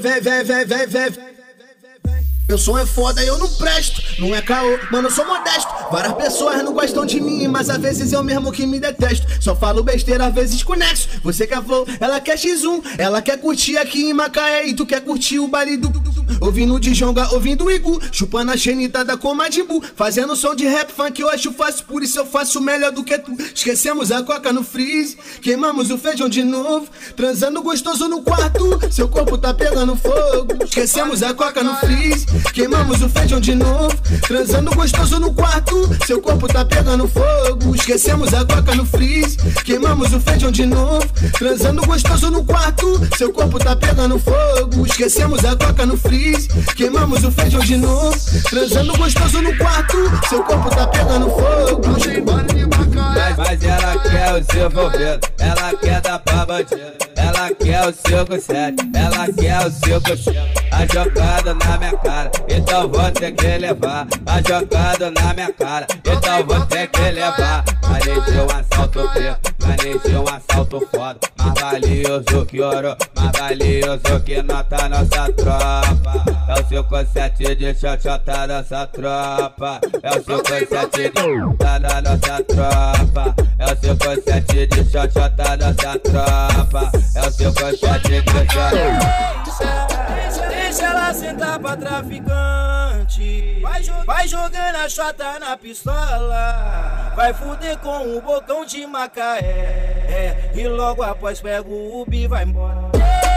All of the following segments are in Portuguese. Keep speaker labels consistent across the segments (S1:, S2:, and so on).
S1: Meu som é foda e eu não presto, não é caô, mano, eu sou modesto. Várias pessoas não gostam de mim, mas às vezes eu mesmo que me detesto. Só falo besteira, às vezes conexo. Você quer flow, ela quer X1. Ela quer curtir aqui em Macaé e tu quer curtir o baile do... Ouvindo Djonga, ouvindo Igu, chupando a xenitada com Madibu, fazendo som de rap funk, eu acho fácil, por isso eu faço melhor do que tu. Esquecemos a coca no freeze, queimamos o feijão de novo, transando gostoso no quarto, seu corpo tá pegando fogo. Esquecemos a coca no freeze, queimamos o feijão de novo, transando gostoso no quarto, seu corpo tá pegando fogo. Esquecemos a coca no freeze, queimamos o feijão de novo, transando gostoso no quarto, seu corpo tá pegando fogo. Esquecemos a coca no freeze, queimamos o feijão de novo, transando gostoso no quarto, seu corpo tá pegando fogo.
S2: Mas ela quer o seu envolvido, ela quer dar pra bandido, ela quer o seu conceito, ela quer o seu coxinho. A jogada na minha cara, então vou ter que levar. A jogada na minha cara, então vou ter que levar. Planejei um assalto preto, planejei um assalto foda, mais valioso que ouro, mais valioso que nota nossa tropa. É o seu conceito de xoxota nossa tropa, é o seu conceito de xoxota da nossa tropa, é o seu conceito de xoxota nossa tropa, é o seu conceito de xoxota.
S3: Deixa ela sentar pra traficante, vai jogando a chota na pistola, vai fuder com o bocão de Macaé, e logo após pega o Ubi e vai embora.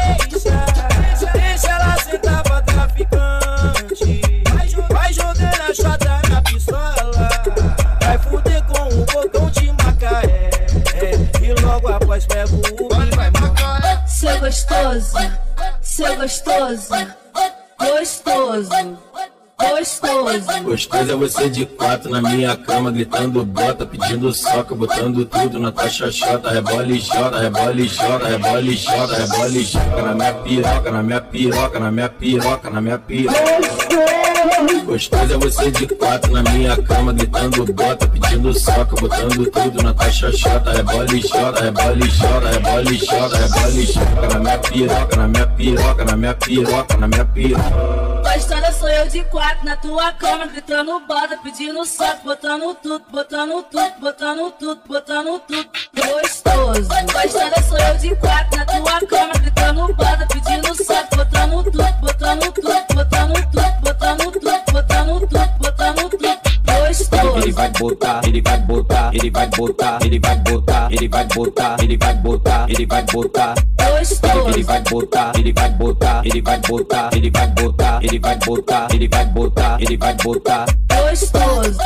S3: Deixa ela sentar pra traficante, vai jogando a chota na pistola, vai fuder com o bocão de Macaé, e logo após pega o Ubi e vai embora.
S4: Seu gostoso, seu gostoso, gostoso, gostoso.
S5: Gostoso é você de quatro na minha cama, gritando bota, pedindo soca, botando tudo na tua xoxota. Rebola e jota, rebola e jota, rebola e jota, rebola e jota. Na minha piroca, na minha piroca, na minha piroca, na minha piroca. Gostoso é você de quatro na minha cama, gritando bota, pedindo soca, botando tudo na tua xoxota. Rebola e jota, rebola e jota, rebola e jota, rebola e jota. Na minha piroca, na minha piroca, na minha piroca, na minha piroca.
S4: Gostosa sou eu de quatro na tua cama, gritando bota, pedindo soco, botando tudo, botando tudo, botando tudo, botando tudo. Gostoso. Gostosa sou eu de quatro na tua cama, gritando bota, pedindo soco, botando tudo, botando tudo, botando tudo, botando tudo, botando tudo, botando tudo. Gostoso.
S2: Ele vai botar, ele vai botar, ele vai botar, ele vai botar, ele vai botar, ele vai botar, ele vai botar.
S4: Gostoso.
S2: Ele vai botar, ele vai botar, ele vai botar, ele vai botar, ele vai botar, ele vai botar, ele vai botar.
S4: Gostoso.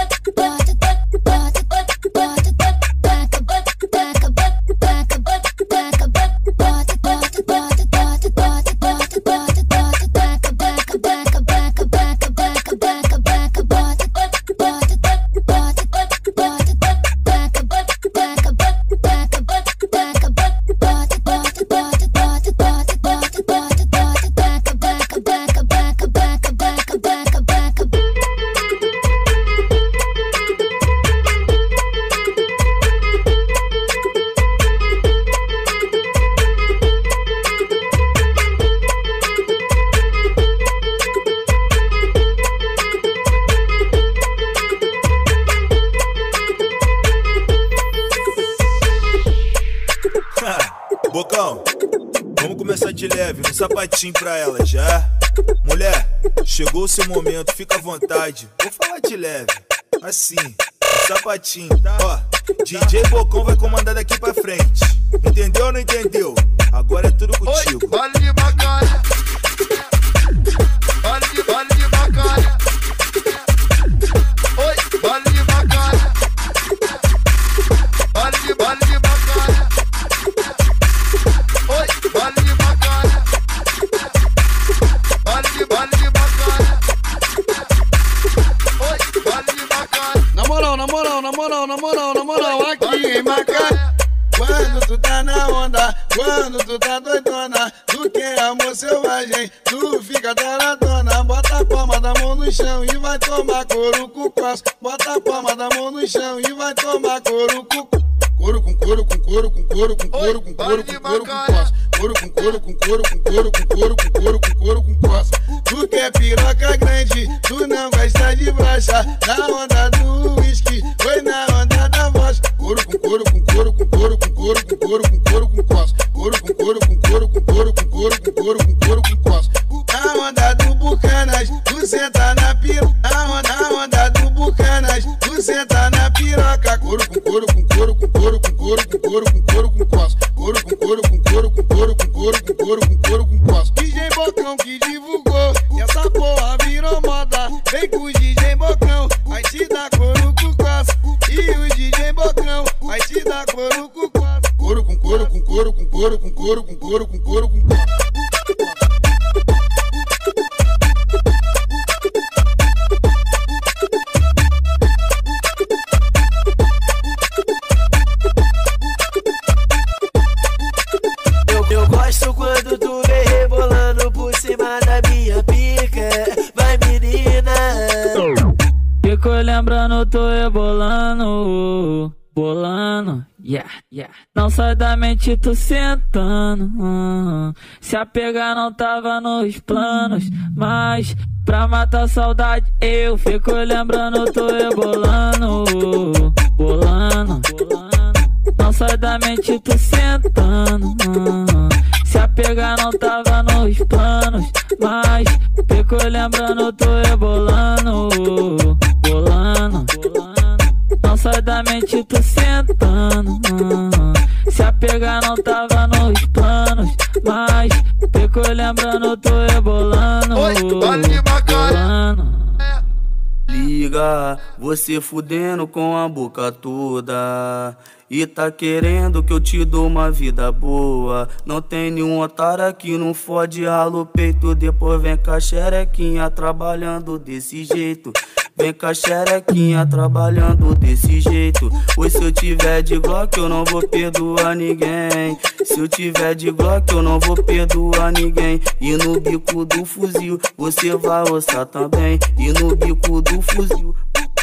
S6: Bocão, vamos começar de leve, um sapatinho pra ela já. Mulher, chegou o seu momento, fica à vontade. Vou falar de leve, assim, um sapatinho, tá? Ó, DJ Bocão vai comandar daqui pra frente. Entendeu ou não entendeu? Agora é tudo contigo.
S7: Oi, vale de bacana. Vale de bacana. Oi, vale de bacana. Vale de bacana. Oi, vale de bacana. Vale de bacana. Oi, vale de bacana.
S8: Na moral, aqui em Macaé. Quando tu tá na onda, quando tu tá doidona, tu quer amor selvagem, tu fica taradona. Bota a palma da mão no chão e vai tomar couro com coço. Bota a palma da mão no chão e vai tomar couro com coço. Couro com couro com couro com couro com couro com couro com couro com coço. Couro com couro com couro com couro com couro com couro com couro onda, na onda do whisky, foi na onda da voz. Couro com couro, com couro, com couro, com couro, com couro, com couro, com coço. Couro com couro, com couro, com couro, com couro, com couro, com couro, com coço. Na onda do Bucanas, tu senta na piroca. Na onda do Bucanas, tu senta na piroca. Couro com couro, com couro, com couro, com couro, com couro, com couro, com coço. Couro com couro, com couro, com couro, com couro, com couro, com couro, com coço. DJ Bocão que divulgou, e essa porra virou moda. Vem com o DJ Bocão, vai te dar couro com coço. E o DJ Bocão vai te dar couro com coço. Couro com couro, com couro, com couro, com couro, com couro, com couro, com coço.
S3: Eu gosto quando tu vem rebolando por cima da minha pica. Vai, menina.
S9: Fico lembrando, tô rebolando, bolando, yeah, yeah. Não sai da mente, tu sentando. Se apegar não tava nos planos, mas pra matar a saudade eu fico lembrando, tô rebolando, bolando, bolando. Não sai da mente, tu sentando. Se apegar não tava nos planos, mas fico lembrando, tô rebolando, bolando, bolando. Não sai da mente, tu sentando. Se apegar não tava nos planos, mas fico lembrando, tô rebolando, bolando.
S3: Liga, você fudendo com a boca toda e tá querendo que eu te dou uma vida boa. Não tem nenhum otário aqui, não fode, rala o peito. Depois vem com a xerequinha trabalhando desse jeito. Vem com a xerequinha trabalhando desse jeito. Pois se eu tiver de Glock eu não vou perdoar ninguém. Se eu tiver de Glock eu não vou perdoar ninguém. E no bico do fuzil você vai ossar também. E no bico do fuzil.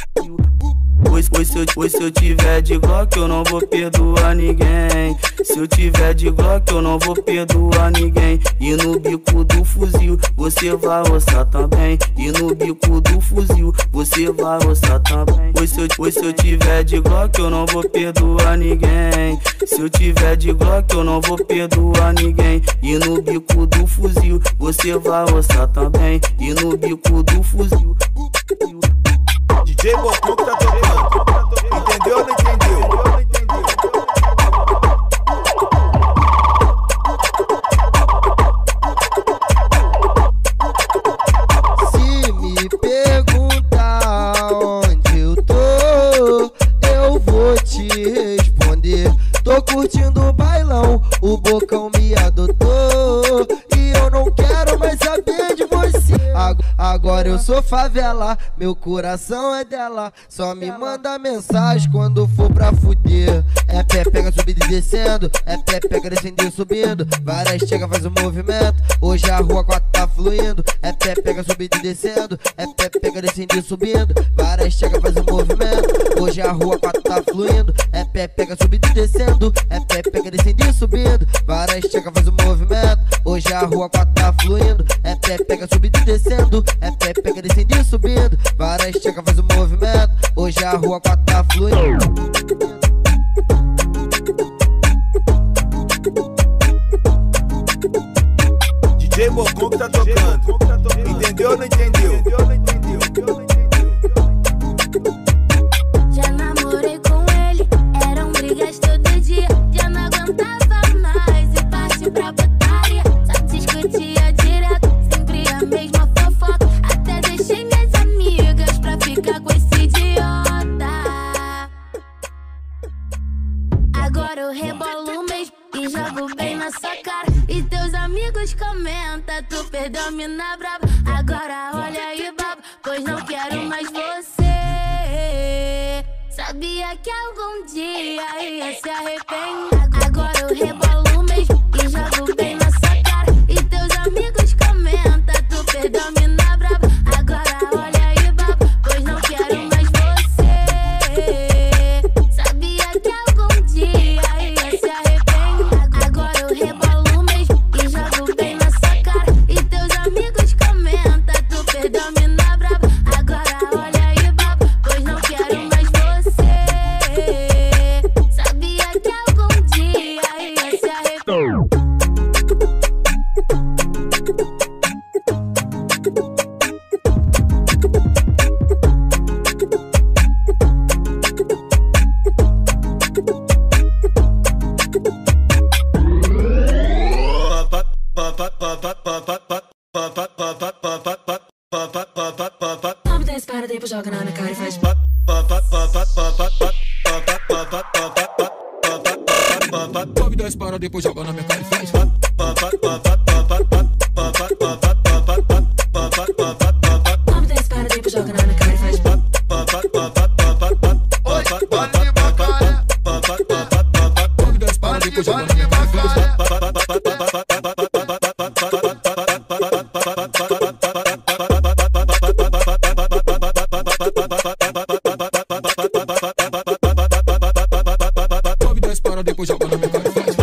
S3: Pois se eu tiver de Glock eu não vou perdoar ninguém. Se eu tiver de Glock eu não vou perdoar ninguém. E no bico do fuzil você vai ossar também. E no bico do fuzil você vai ossar também. Pois se eu tiver de Glock eu não vou perdoar ninguém. Se eu tiver de Glock eu não vou perdoar ninguém. E no bico do fuzil você vai ossar também. E no bico do fuzil.
S6: DJ Bocão que tá tocando. Entendeu ou não entendeu?
S10: Se me perguntar onde eu tô, eu vou te responder. Tô curtindo o bailão, o Bocão me adotou. E eu não quero mais saber de você. Agora eu sou favela, meu coração é dela. Só me manda mensagem quando for pra fuder. É pé, pega subindo e descendo. É pé, pega descendo e subindo. Várias chega, faz um movimento. Hoje a rua 4 tá fluindo. É pé, pega subindo e descendo. É pé, pega descendo e subindo. Várias chega, faz um movimento. Hoje a rua 4 tá fluindo. É pé, pega subindo e descendo. É pé, pega descendo e subindo. Várias chega, faz um movimento. Hoje a rua 4 tá fluindo. É pé, pega subindo e descendo. É pé, pega descendo e subindo. Várias chega, faz um movimento. Hoje a rua 4 tá fluindo.
S6: DJ Bocão que tá tocando. Entendeu ou não entendeu?
S11: Já namorei com ele, eram brigas todo dia. Já não aguentava mais e parti pra putaria. Só discutia direto, sempre a mesma fofoca. Até deixei minhas amigas pra ficar com esse idiota. Agora eu rebolo mesmo e jogo bem na sua cara. E teus amigos comentam, tu perdeu a mina brava. Agora olha aí, baba, pois não quero mais você. Sabia que algum dia ia se arrepender. Agora eu rebolo mesmo e jogo bem na sua cara. E teus amigos comentam, tu perdeu a mina brava. Agora olha aí, baba, pois não quero mais você. Sabia que algum dia ia se arrepender. Agora eu rebolo mesmo e jogo bem na sua cara. E teus amigos comentam, tu perdeu a mina brava. Agora olha aí, baba, Sobe, desce, para, depois joga na minha cara e faz.
S12: Sobe, desce, para, depois joga na minha cara e faz.
S11: Sobe, desce, para, depois joga na minha cara e faz.
S12: Sobe, desce, para, depois joga na minha cara e faz. Depois joga na minha cara e faz.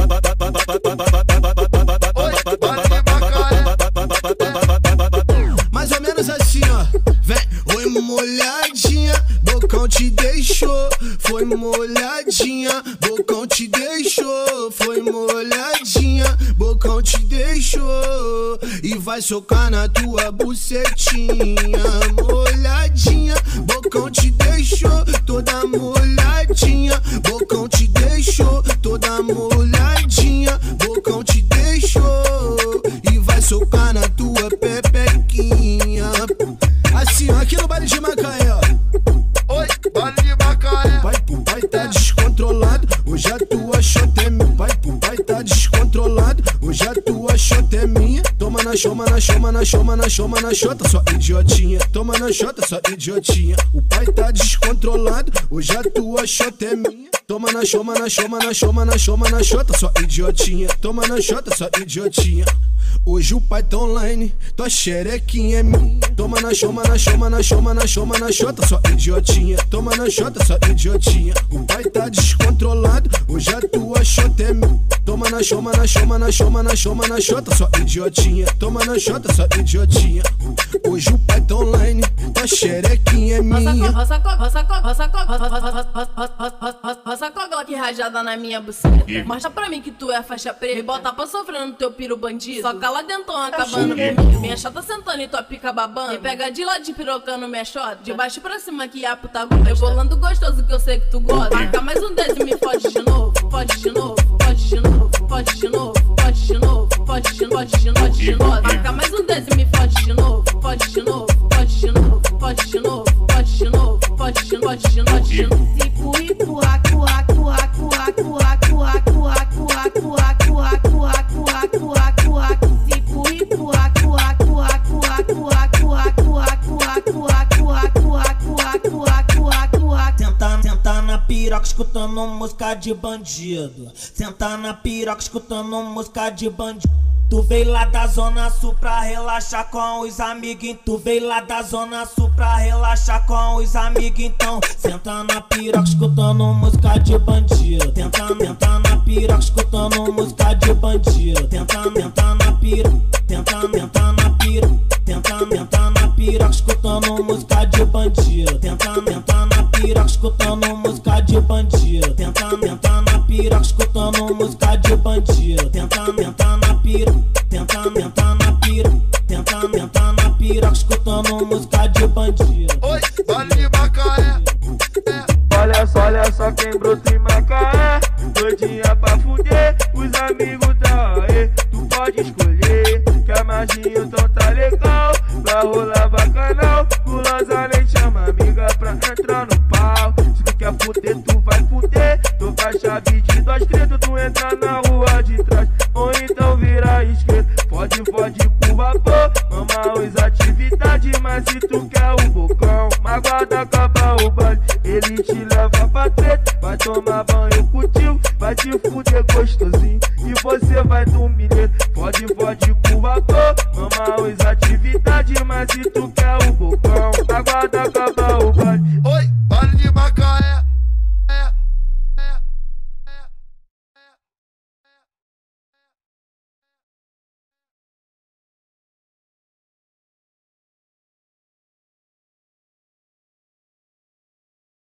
S1: Mais ou menos assim, ó. Vem, oi molhadinha, bocão te deixou. Foi molhadinha, bocão te deixou. Foi molhadinha, bocão te deixou. E vai socar na tua bucetinha. Molhadinha, bocão te deixou. Toda molhadinha, bocão te deixou. Toda molhadinha, bocão te deixou. E vai socar na tua pepequinha. Assim, ó, aqui no baile de Macaé, ó.
S7: Oi, baile de Macaé.
S1: Pai pro pai tá descontrolado, hoje a tua xota é minha. Pai pro pai tá descontrolado, hoje a tua xota é minha. Toma na choma, na choma, na choma, na choma, na xota, só idiotinha. Toma na xota, só idiotinha. O pai tá descontrolado, hoje a tua xota é minha. Toma na choma, na choma, na choma, na choma, na xota, só idiotinha. Toma na xota, só idiotinha. Hoje o pai tá online, tua xerequinha é minha. Toma na choma, na choma, na choma, na choma, na xota, só idiotinha. Toma na xota, só idiotinha. O pai tá descontrolado, hoje a tua xota é minha. Toma na choma, na choma, na choma, na choma, na xota, só idiotinha. Toma na xota, só idiotinha. Hoje o pai tá online, tua xerequinha é minha.
S13: Roça cogó que rajada na minha buceta. Mostra pra mim que tu é faixa preta. Me bota pra sofrer no teu piro bandido. Só cala dentão acabando comigo. Minha chata sentando e tua pica babando. Me pega de lado de pirocando minha chota. De baixo pra cima que a puta gosta. Rebolando gostoso que eu sei que tu gosta. Marca mais um 10 e me fode de novo. Fode de novo, fode de novo, fode de novo, fode de novo, fode de novo, fode de novo. Marca mais um 10 e me fode de novo. Fode de novo, fode de novo, fode de novo, fode de novo, fode de novo, fode de novo, fode de novo. Tipo empurra, cuá, cuá, cuá, cuá, cuá, cuá, cuá, cuá, cuá, cuá, cuá, cuá, cuá. Tipo empurra, cuá, cuá, cuá, cuá, cuá, cuá, cuá, cuá, cuá, cuá, cuá, cuá, cuá, cuá.
S3: Senta na piroca escutando música de bandido. Senta na piroca escutando música de bandido. Tu veio lá da zona sul pra relaxar com os amiguinhos. Tu veio lá da zona sul pra relaxar com os amiguinhos. Então senta na piroca escutando música de bandido. Tenta na piroca escutando música de bandido. Tenta na piroca, tenta na piroca, tenta na piroca escutando música de bandido. Tenta na piroca escutando música de bandido. Tenta na piroca escutando música de bandido. Tenta na piroca, tenta na piroca, tenta na piroca escutando música de bandido.
S7: Oi, baile de Macaé.
S14: Olha só quem brotou em Macaé. Doidinha pra fuder, os amigos tá aí. Tu pode escolher, que a marginha então tá legal. Pra rolar bacanal, o Lanzanete chama amiga pra entrar no pau. Se tu quer fuder, tu vai fuder. Tu faz chave de 2 dedos, tu entra na rua de trás. Ou então vira esquerda, fode com o vapor. Mama os atividades, mas se tu quer o bocão, magoada acaba o baile. Ele te leva pra treta, vai tomar banho contigo, vai te fuder gostosinho e você vai dormir nele. Fode com o vapor, mama os atividades, mas se tu quer o bocão, magoada acaba